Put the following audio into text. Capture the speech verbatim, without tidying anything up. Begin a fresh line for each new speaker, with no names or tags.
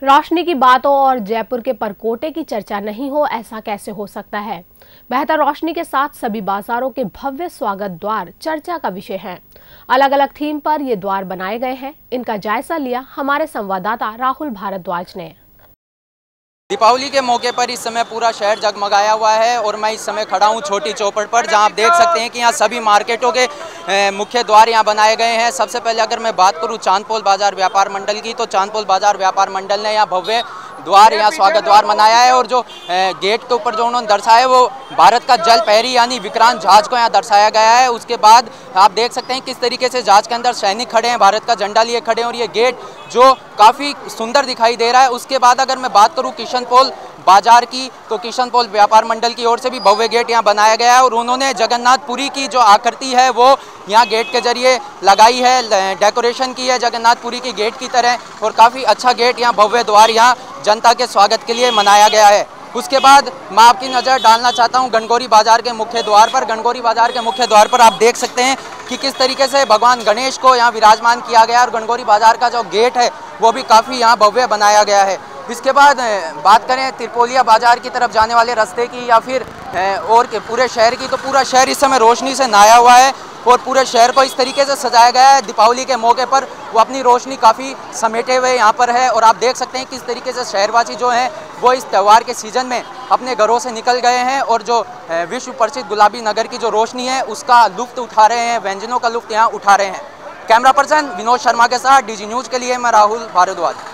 रोशनी की बातों और जयपुर के परकोटे की चर्चा नहीं हो, ऐसा कैसे हो सकता है। बेहतर रोशनी के साथ सभी बाजारों के भव्य स्वागत द्वार चर्चा का विषय हैं। अलग अलग थीम पर ये द्वार बनाए गए हैं। इनका जायजा लिया हमारे संवाददाता राहुल भारद्वाज ने।
दीपावली के मौके पर इस समय पूरा शहर जगमगाया हुआ है और मैं इस समय खड़ा हूँ छोटी चौपड़ पर, जहाँ आप देख सकते हैं कि यहाँ सभी मार्केटों के मुख्य द्वार यहाँ बनाए गए हैं। सबसे पहले अगर मैं बात करूँ चांदपोल बाजार व्यापार मंडल की, तो चांदपोल बाजार व्यापार मंडल ने यहाँ भव्य द्वार, यहाँ स्वागत द्वार बनाया है और जो गेट के ऊपर जो उन्होंने दर्शाया है वो भारत का जल पहरी यानी विक्रांत जहाज को यहाँ दर्शाया गया है। उसके बाद आप देख सकते हैं किस तरीके से जहाज के अंदर सैनिक खड़े हैं, भारत का झंडा लिए खड़े हैं और ये गेट जो काफ़ी सुंदर दिखाई दे रहा है। उसके बाद अगर मैं बात करूँ किशनपोल बाजार की, तो किशनपोल व्यापार मंडल की ओर से भी भव्य गेट यहाँ बनाया गया है और उन्होंने जगन्नाथपुरी की जो आकृति है वो यहाँ गेट के जरिए लगाई है, डेकोरेशन की है जगन्नाथपुरी की गेट की तरह, और काफ़ी अच्छा गेट यहाँ भव्य द्वार यहाँ जनता के स्वागत के लिए मनाया गया है। उसके बाद मैं आपकी नज़र डालना चाहता हूँ गणगौरी बाजार के मुख्य द्वार पर। गणगौरी बाजार के मुख्य द्वार पर आप देख सकते हैं कि किस तरीके से भगवान गणेश को यहाँ विराजमान किया गया है और गणगौरी बाजार का जो गेट है वो भी काफ़ी यहाँ भव्य बनाया गया है। इसके बाद बात करें त्रिपोलिया बाजार की तरफ जाने वाले रास्ते की या फिर और के पूरे शहर की, तो पूरा शहर इस समय रोशनी से नहाया हुआ है और पूरे शहर को इस तरीके से सजाया गया है। दीपावली के मौके पर वो अपनी रोशनी काफ़ी समेटे हुए यहाँ पर है और आप देख सकते हैं किस तरीके से शहरवासी जो हैं वो इस त्यौहार के सीज़न में अपने घरों से निकल गए हैं और जो विश्व प्रसिद्ध गुलाबी नगर की जो रोशनी है उसका लुत्फ़ उठा रहे हैं, व्यंजनों का लुत्फ़ यहाँ उठा रहे हैं। कैमरा पर्सन विनोद शर्मा के साथ डीजी न्यूज़ के लिए मैं राहुल भारद्वाज।